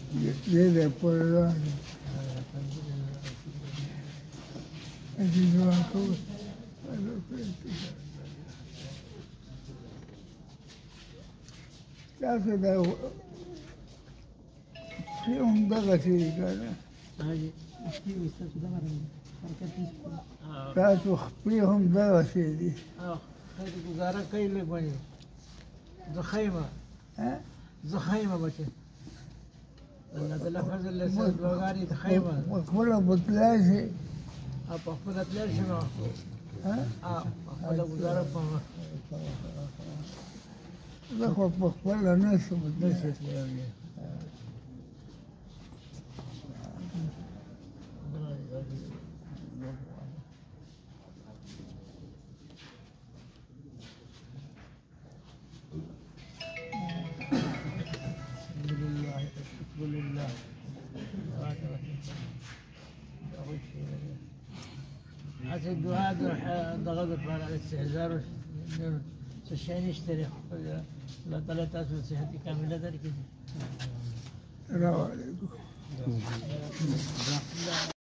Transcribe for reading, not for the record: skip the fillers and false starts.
Viene por el año. Aquí no hay cosa. تعرف لو فيهم ضغطي كان تعرف فيهم ضغطي دي خير گزارا کوي لږ باندې زخیمه ها زخیمه بچي الله د لفظ اللسان دوغاري زخیمه وخبره بطلاشي په خپل تلل شي نو ها خپل گزارا کوم زه خو په خپله نشم نشي تللی لله حتى الدعاء ضغط على الاستهزار الشيء يشتري الله تعالى تاسو صحتي كاملة ذلك السلام عليكم